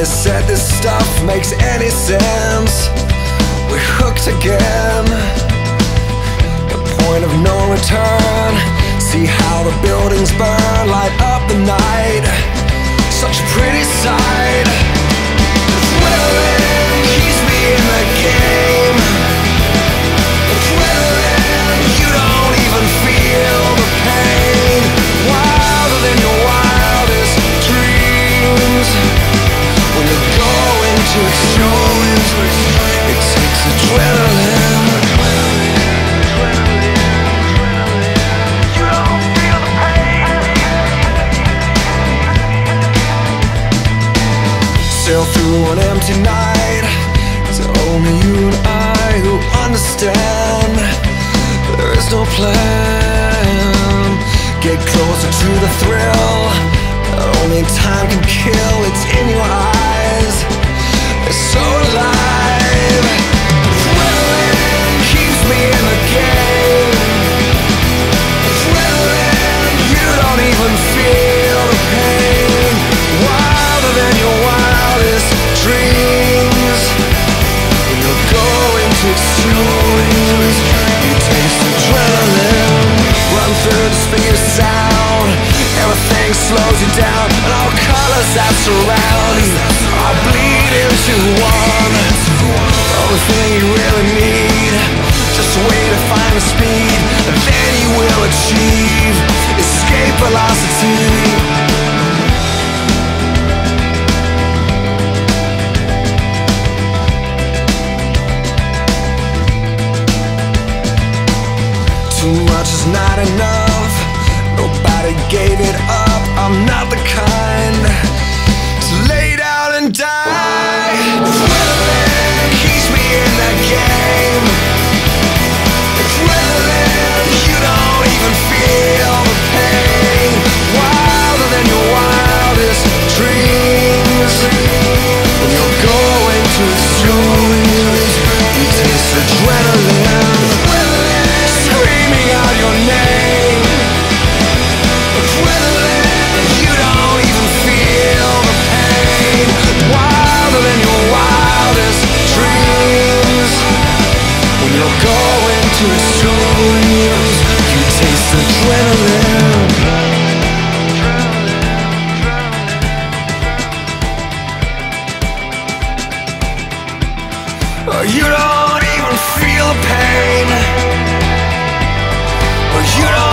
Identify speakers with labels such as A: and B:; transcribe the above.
A: Nobody said this stuff makes any sense. We're hooked again. The point of no return. See how the buildings burn, light up the night. Such a pretty sight. Adrenaline keeps me in the game. Adrenaline, you don't even feel the pain. Wilder than your wildest dreams. When you go into extremes, it takes adrenaline. You don't feel the pain. Sail through an empty night. It's only you and I who understand. There is no plan. Get closer to the thrill that only time can kill. It's in your eyes. It's so alive. Adrenaline keeps me in the game. Adrenaline, you don't even feel the pain. Wilder than your wildest dreams. When you're going to extremes, you taste adrenaline. Run through the speed of sound. Everything slows you down, and all colors that surround you all bleed into one. The only thing you really need, just a way to find the speed, and then you will achieve escape velocity. Too much is not enough. Nobody gave it up. I'm not the kind to lay down and die. Adrenaline keeps me in that game. Adrenaline, you don't even feel the pain. Wilder than your wildest dreams. When you're going to extremes, you taste adrenaline. Screaming out your name. Adrenaline, you don't even feel the pain. Wilder than your wildest dreams. When you're going to extremes, you taste adrenaline. You don't even feel the pain. You don't